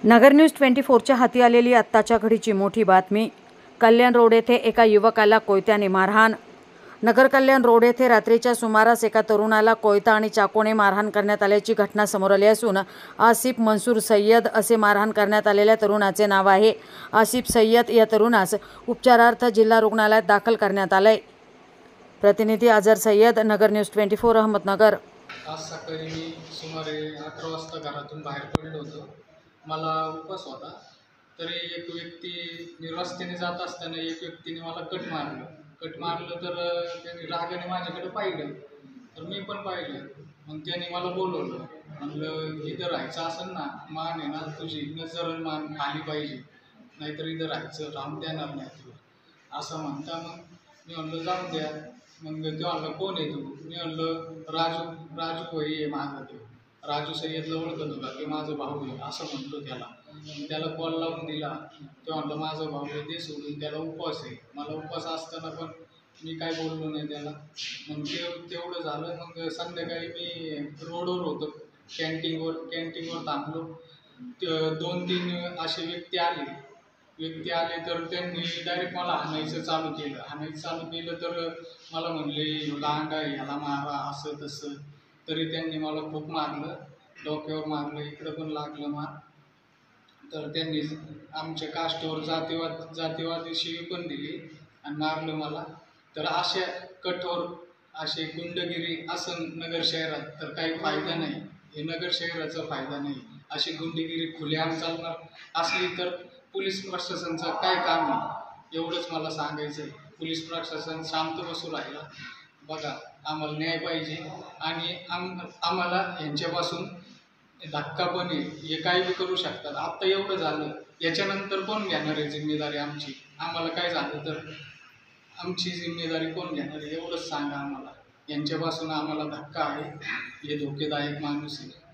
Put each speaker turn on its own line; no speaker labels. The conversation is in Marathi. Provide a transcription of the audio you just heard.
नगर न्यूज 24च्या हाती आलेली आत्ताच्या घडीची मोठी बातमी। कल्याण रोड येथे एका युवकाला कोयत्याने मारहाण। नगर कल्याण रोड येथे रात्रीच्या सुमारास एका तरुणाला कोयता आणि चाकूने मारहाण करण्यात आल्याची घटना समोर आली असून आसिफ मंसूर सय्यद असे मारहाण करण्यात आलेल्या तरुणाचे नाव आहे। आसिफ सय्यद या तरुणास उपचारार्थ जिल्हा रुग्णालयात दाखल करण्यात आले। प्रतिनिधी अजर सय्यद, नगर न्यूज 24, अहमदनगर।
आज सकाळी मी सुमारे 11 वाजता घरातून बाहेर पडलो होतो। मला उपवास होता, तरी एक व्यक्ती रस्त्याने जात असताना एक व्यक्तीने मला कट मारलं तर त्याने रागाने माझ्याकडे पाहिलं, तर मी पण पाहिलं। मग त्याने मला बोलवलं, म्हणलं इथं राहायचं असेल ना, मान आहे ना तुझी नजर मान खाली पाहिजे, नाहीतर इथं राहून देणार नाही तुला, असं म्हणता। मग मी म्हणलं जाऊन द्या। मग ते म्हणलं कोण आहे तू? मी म्हणलं राजू भाई आहे माझा, तो राजू सय्यदला ओळखतो का? की माझा भाऊ आहे असं म्हणतो त्याला कॉल लावून दिला। तो म्हणलं माझा भाऊ आहे, ते सोडून त्याला उपवास आहे। मला उपवास असताना पण मी काय बोललो नाही त्याला। मग तेवढं झालं। मग संध्याकाळी मी रोडवर होतो, कॅन्टीनवर थांबलो। 2-3 असे व्यक्ती आले तर त्यांनी डायरेक्ट मला हाणायचं चालू केलं। तर मला म्हणले लांडा ह्याला मारा, असं तसं। तरी त्यांनी मला खूप मारलं, डोक्यावर मारलं, इकडं पण लागलं मार। तर त्यांनी आमच्या कास्टवर जातीवादी शिवी पण दिली आणि मारलं मला। तर अशा कठोर असे गुंडगिरी असं नगर शहरात तर काही फायदा नाही, हे नगर शहराचा फायदा नाही। अशी गुंडगिरी खुलेआम चालणार असली तर पोलीस प्रशासनाचं काय काम आहे, एवढंच मला सांगायचं आहे। पोलीस प्रशासन शांत बसू राहिला, बघा आम्हाला न्याय पाहिजे आणि आम्हाला यांच्यापासून धक्का पण आहे, हे काही बी करू शकतात। आत्ता एवढं झालं, याच्यानंतर कोण घेणार आहे जिम्मेदारी आमची? आम्हाला काय झालं तर आमची जिम्मेदारी कोण घेणार आहे, एवढंच सांगा आम्हाला। यांच्यापासून आम्हाला धक्का आहे, हे धोकेदायक माणूस आहे।